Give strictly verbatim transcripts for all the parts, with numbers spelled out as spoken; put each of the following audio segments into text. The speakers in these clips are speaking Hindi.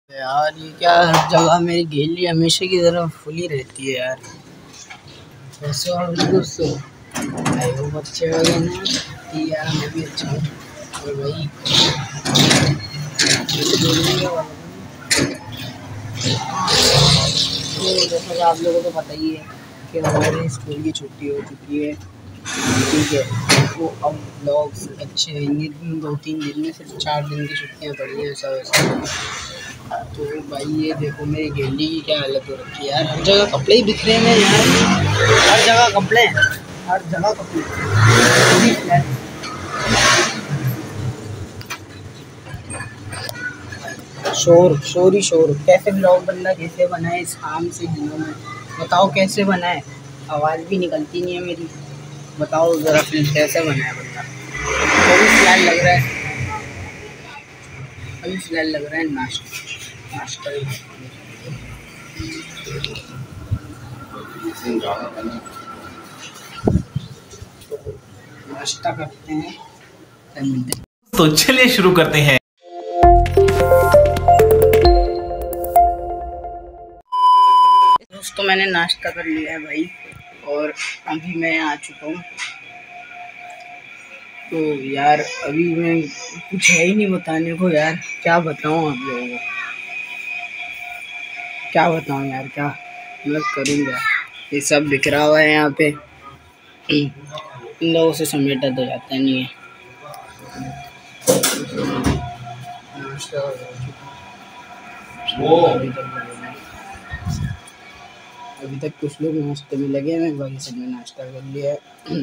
यार ये क्या, हर जगह मेरी गैलरी हमेशा की तरह फुली रहती है यार। वैसे और दोस्तों भाई वो बच्चे वगैरह ना यार, मैं भी अच्छा हूँ और भाई तो जैसा कि आप लोगों को पता ही है कि हमारे स्कूल की छुट्टी हो चुकी है, ठीक है। वो अब ब्लॉग्स अच्छे आएंगे, दो तीन दिन में सिर्फ चार दिन की छुट्टियाँ पड़ी हैं ऐसा वैसा। तो भाई ये देखो मेरी गैलरी की क्या हालत हो रखी है यार, हर जगह कपड़े ही बिखरे हैं यार, हर जगह कपड़े हैं, हर जगह कपड़े। शोर शोर ही शोर। कैसे ब्लॉग बंदा कैसे बनाए इस आम से दिनों में, बताओ कैसे बनाए, आवाज़ भी निकलती नहीं है मेरी, बताओ ज़रा फिर कैसे बनाए बंदा। अभी फिलहाल लग रहा है अभी फिलहाल लग रहा है नाश्ता नाश्ता नाश्ता करते हैं। तो चलिए शुरू करते हैं। दोस्तों मैंने नाश्ता कर लिया है भाई, और अभी मैं आ चुका हूँ। तो यार अभी मैं कुछ है ही नहीं बताने को यार, क्या बताऊँ आप लोगों को, क्या बताऊँ यार, क्या मैं करूँगा। ये सब बिखरा हुआ है यहाँ पे, इन लोगों से समेटा तो जाता नहीं है। वो अभी तक अभी तक कुछ लोग नाश्ते में लगे हैं, बाकी सब ने नाश्ता कर लिया है।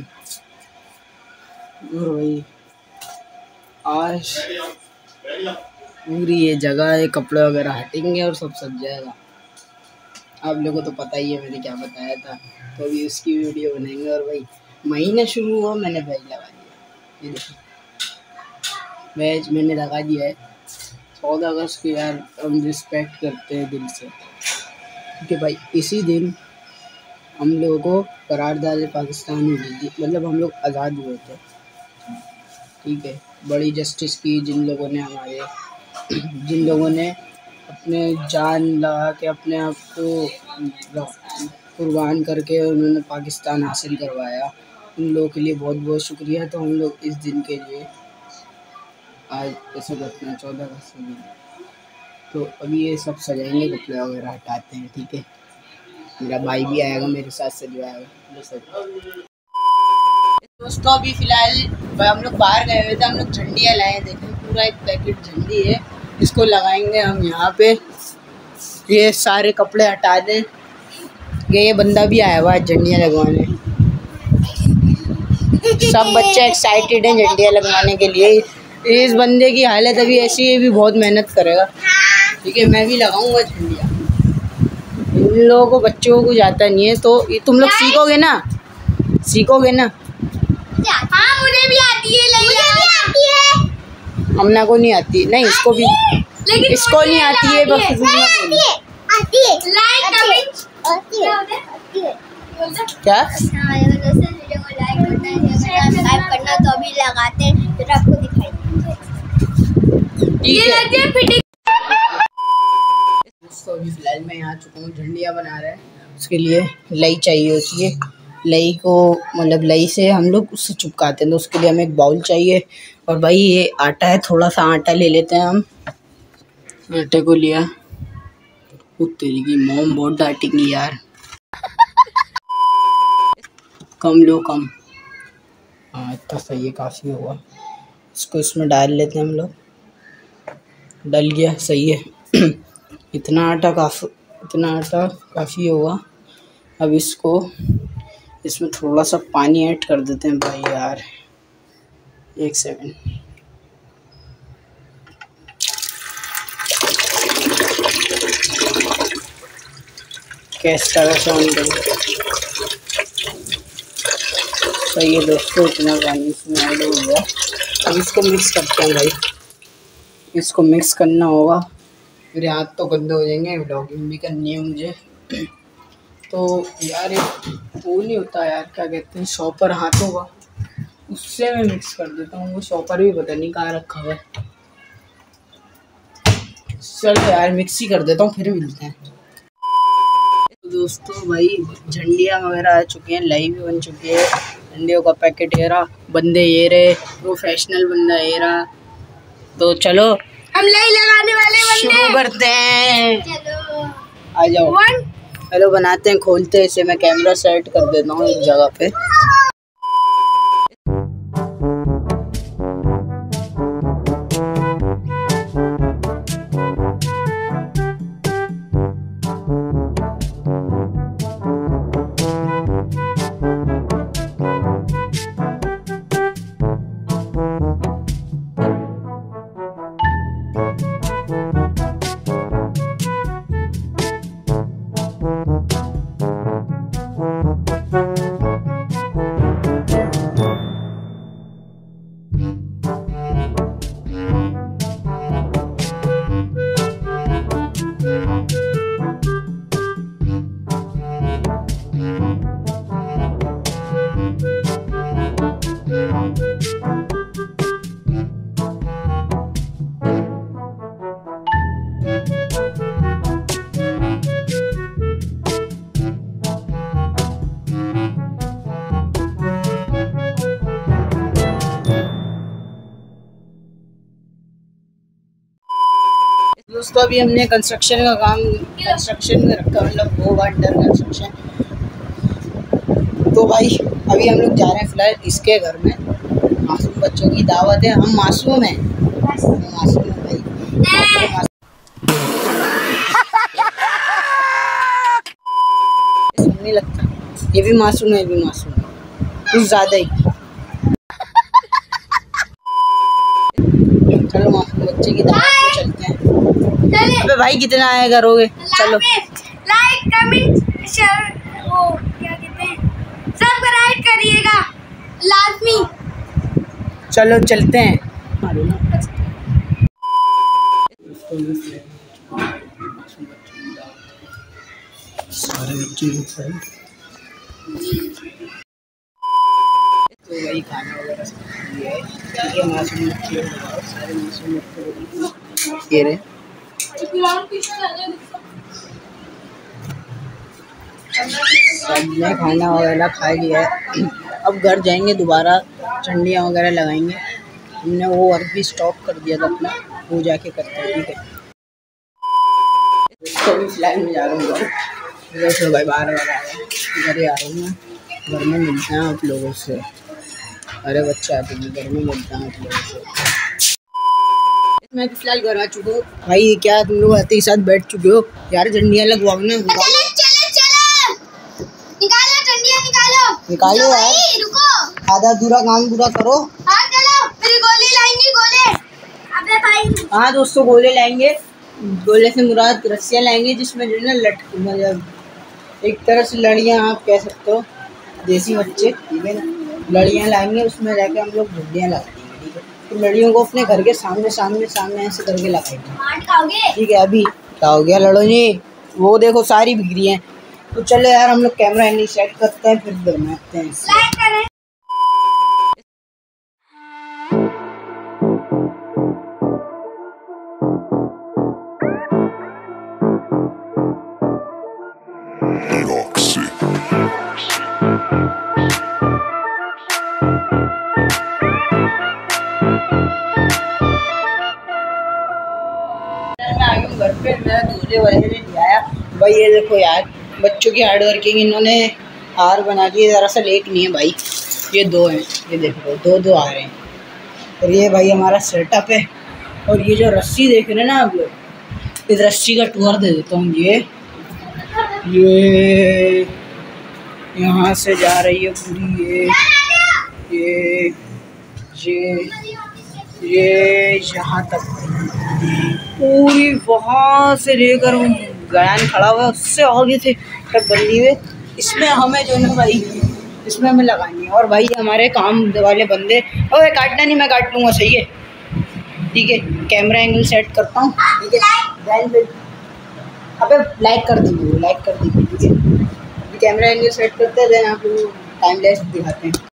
और वही आज पूरी ये जगह है, कपड़े वगैरह हटेंगे और सब सज जाएगा। आप लोगों को तो पता ही है मैंने क्या बताया था, तो अभी उसकी वीडियो बनाएंगे। और भाई महीना शुरू हुआ, मैंने बैज लगा दिया, ये देखो बैज मैंने लगा दिया है। चौदह अगस्त को यार हम रिस्पेक्ट करते हैं दिल से, क्योंकि भाई इसी दिन हम लोगों को करारदाद पाकिस्तान मिली थी, मतलब हम लोग आज़ाद हुए थे, ठीक है। बड़ी जस्टिस की जिन लोगों ने हमारे जिन लोगों ने अपने जान लगा के अपने आप को कुर्बान करके उन्होंने पाकिस्तान हासिल करवाया, उन लोगों के लिए बहुत बहुत शुक्रिया। तो हम लोग इस दिन के लिए आज ऐसे करते हैं, चौदह अगस्त के दिन। तो अभी ये सब सजाएंगे, कपड़े वगैरह हटाते हैं, ठीक है। मेरा भाई भी आएगा मेरे साथ सजवाएगा। दोस्तों अभी फ़िलहाल हम लोग बाहर गए हुए थे, हम लोग झंडियाँ लाए, देखें पूरा एक पैकेट झंडी है, इसको लगाएंगे हम यहाँ पे। ये सारे कपड़े हटा दें, ये बंदा भी आया हुआ है झंडियाँ लगवाने। सब बच्चे एक्साइटेड हैं झंडियाँ लगवाने के लिए। इस बंदे की हालत अभी ऐसी है, भी बहुत मेहनत करेगा, ठीक है। मैं भी लगाऊंगा झंडियाँ, इन लोगों को बच्चों को जाता नहीं है, तो ये तुम लोग सीखोगे ना, सीखोगे ना। हाँ मुझे भी आती है, मुझे भी आती है। अमना को नहीं आती, नहीं इसको भी, लेकिन इसको नहीं आती है, बस आती है, आती है। लाइक कमेंट आती है, आती है। क्या? हाँ ये दोस्तों वीडियो को लाइक करना है, सब्सक्राइब करना, तो अभी लगाते हैं फिर आपको दिखाएंगे। ये लगती है फिटिंग। दोस्तों अभी फिलहाल मैं यहाँ चुका हूँ, झंडियाँ बना रहे हैं, उसके लिए लई चाहिए होती है। लई को मतलब लई से हम लोग उससे चिपकाते हैं, तो उसके लिए हमें एक बाउल चाहिए। और भाई ये आटा है, थोड़ा सा आटा ले लेते हैं हम। आटे को लिया, तेरी की मॉम बहुत डांटेगी यार। कम लो कम, हाँ इतना सही है, काफ़ी होगा। इसको इसमें डाल लेते हैं हम लोग, डल गया, सही है। इतना आटा काफ़ी इतना आटा काफ़ी होगा। अब इसको इसमें थोड़ा सा पानी ऐड कर देते हैं भाई यार, एक सेकंड। कैसा वैसा ऑन करें, सही है दोस्तों, इतना पानी इसमें ऐड हो गया। अब इसको मिक्स करते हैं भाई, इसको मिक्स करना होगा, मेरे हाथ तो गंदे हो जाएंगे, व्लॉगिंग भी करनी है मुझे। तो यार एक वो नहीं होता यार, क्या कहते हैं, शॉपर हाथों का, उससे मैं मिक्स कर देता हूँ। वो शॉपर भी पता नहीं कहाँ रखा हुआ है। चलो यार मिक्स ही कर देता हूँ, फिर मिलते हैं। तो दोस्तों भाई झंडियाँ वगैरह आ चुकी हैं, लाइव भी बन चुकी है। झंडियों का पैकेट ये रहा, बंदे ये रहे, प्रोफेशनल बंदा ये रहा। तो चलो हम लाई लगाने वाले बंदे शुरू करते हैं। चलो आ जाओ। चलो बनाते हैं, खोलते हैं इसे। मैं कैमरा सेट कर देता हूँ एक जगह पे। दोस्तों अभी हमने कंस्ट्रक्शन का काम कंस्ट्रक्शन में रखा, मतलब वो अंडर कंस्ट्रक्शन। तो भाई अभी हम लोग जा रहे हैं फिलहाल इसके घर में। मासूम बच्चों की दावत है, हम मासूम हैं, हम मासूम हैं भाई। नहीं लगता, ये भी मासूम है, ये भी मासूम है, कुछ ज़्यादा ही। चलो मासूम बच्चे की दावत में चलते हैं। अबे भाई कितना आया करोगे? चलो लाइक कमेंट शेयर वो क्या कहते हैं सब्सक्राइब करिएगा लाजमी। चलो चलते हैं। सारे बच्चे तो वही खाना वगैरह ये है, ये मासूम बच्चे सारे मासूम बच्चे ये रहे। सबने खाना वगैरह खा लिया है। अब घर जाएंगे, दोबारा झंडियाँ वगैरह लगाएंगे। हमने वो वर्क भी स्टॉप कर दिया था अपना, वो जाके करते हैं, ठीक है। तो अभी फिलहाल मैं जा रहा हूँ घर। देखो भाई बार बार आ रहा है, घर ही आ रहा हूँ मैं। घर में मिलते हैं आप लोगों से। अरे बच्चे आते हैं, घर में मिलते हैं आप लोगों से। मैं फिलहाल घर आ चुका हूँ भाई। क्या तुम लोग आते ही साथ बैठ चुके हो यार? झंडियाँ लगवाओ ना। चलो चलो चलो निकालो झंडियाँ निकालो निकालो यार, रुको आधा अधूरा काम पूरा करो। हाँ चलो फिर गोले लाएंगे गोले। अबे भाई हाँ दोस्तों गोले लाएंगे। गोले से मुराद रस्सियाँ लाएंगे जिसमें जो है ना लट मतलब एक तरह से लड़ियाँ आप कह सकते हो, देसी बच्चे, ठीक है ना। लड़ियाँ लाएंगे, उसमें जाके हम लोग झंडियाँ लगाएंगे, ठीक है। तो लड़ियों को अपने घर के सामने सामने सामने ऐसे करके लगाएंगे, ठीक है। अभी क्या हो गया? लड़ो जी, वो देखो सारी बिगड़ी हैं। तो चलो यार हम लोग कैमरा एंगल सेट करते हैं, फिर बनाते हैं। घर पे मैं दूल्हे वाले ने ले आया भाई। ये देखो यार बच्चों की हार्ड वर्किंग, इन्होंने हार बना दी। दरअसल एक नहीं है भाई, ये दो हैं, ये देखो दो दो आ रहे हैं। और ये भाई हमारा सेटअप है। और ये जो रस्सी देख रहे हैं ना आप लोग, इस रस्सी का टूर दे देता हूँ। ये ये यहाँ से जा रही है पूरी, ये ये ये ये यहाँ तक पूरी, वहाँ से लेकर गयान खड़ा हुआ है उससे आगे से तक बंदी हुई। इसमें हमें जो है भाई, इसमें हमें लगानी है। और भाई हमारे काम वाले बंदे, ओए काटना नहीं, मैं काट लूँगा, सही है, ठीक है। कैमरा एंगल सेट करता हूँ, ठीक है। देन अबे लाइक कर दीजिए, लाइक कर दीजिए, ठीक है। कैमरा एंगल सेट करते हैं, देन आप लोग टाइम लैप्स दिखाते हैं।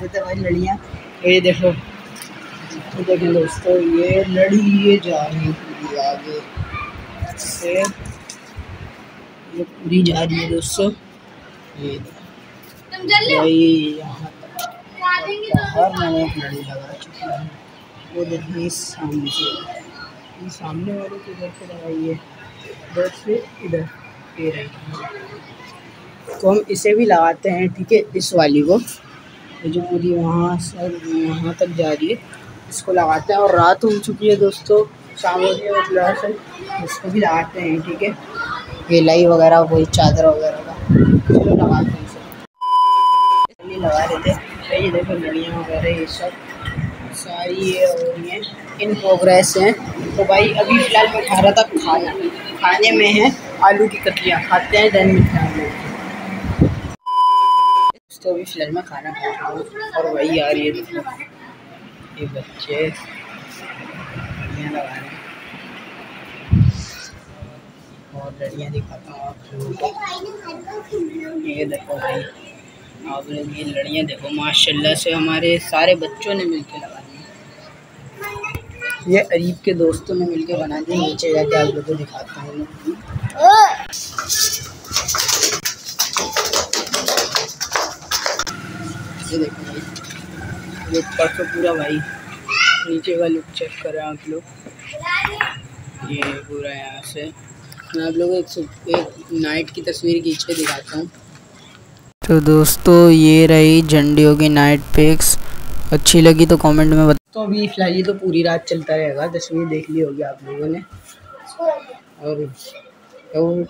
थे भाई लड़ियाँ। ये देखो, ये देखें दोस्तों, ये लड़ी ये जा रही पूरी आगे से, ये पूरी जा रही है दोस्तों। ये भाई यहाँ बाहर मैंने एक लड़ी लगा चुकी है, वो देखिए इस सामने से, ये सामने वाले को इधर से लगाई है, इधर से इधर ये रही। तो हम इसे भी लगाते हैं, ठीक है, इस वाली को, ये जो पूरी वहाँ से वहाँ तक जा रही है, इसको लगाते हैं। और रात हो चुकी है दोस्तों, शाम हो गई है, मतलब से इसको भी लगाते हैं, ठीक है। ये लाई वगैरह वही चादर वगैरह का इसको लगाते हैं, इसे लगा रहे थे। ये देखो लड़ियाँ वगैरह ये सब सारी ये और ये इन प्रोग्रेस हैं। तो भाई अभी फ़िलहाल मैं खा रहा था खाना, खाने में है आलू की कतलियाँ, खाते हैं डन मिलता है। तो अभी फ़िलहाल मैं खाना खा रहा हूँ और वही आ रही है देखो, ये बच्चे लड़ियाँ लगा रहे हैं। और लड़ियाँ दिखाता हूँ आप लोगों को, ये देखो भाई, आप लोग ये लड़ियाँ देखो, माशाल्लाह से हमारे सारे बच्चों ने मिलकर लगा दी। ये अरीब के दोस्तों ने मिलकर बना दी। नीचे जाके आप लोगों को दिखाता हूँ। ये देखो भाई, ये ऊपर तो पूरा भाई, नीचे का लुक चेक करें आप लोग, ये पूरा यहाँ से। मैं आप लोगों को एक, एक नाइट की तस्वीर खींच के दिखाता हूँ। तो दोस्तों ये रही झंडियों की नाइट पिक्स, अच्छी लगी तो कमेंट में बता। तो अभी फिलहाल ये तो पूरी रात चलता रहेगा, तस्वीर देख ली होगी आप लोगों ने। और तो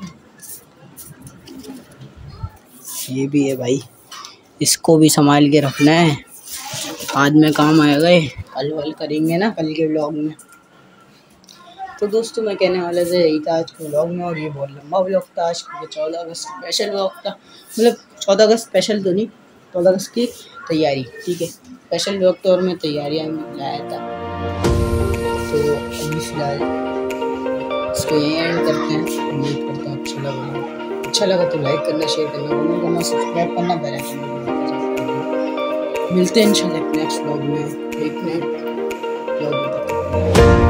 ये भी है भाई, इसको भी संभाल के रखना है, बाद में काम आएगा, कल वल करेंगे ना कल के व्लॉग में। तो दोस्तों मैं कहने वाला था यही था आज के व्लॉग में, और ये बहुत लंबा व्लॉग था आज, क्योंकि चौदह अगस्त स्पेशल व्लॉग था, मतलब चौदह अगस्त स्पेशल तो नहीं, चौदह अगस्त की तैयारी, ठीक है, स्पेशल व्लॉग तो, और मैं तैयारियाँ लाया था। तो अभी फिलहाल इसको यहीं एंड करते हैं। उम्मीद करता हूँ अच्छा लगा, अच्छा लगा तो लाइक करना, शेयर करना, कमेंट करना, सब्सक्राइब करना, बेल आइकन मिलते हैं इंशाल्लाह नेक्स्ट व्लॉग में, एक मिनट व्लॉग।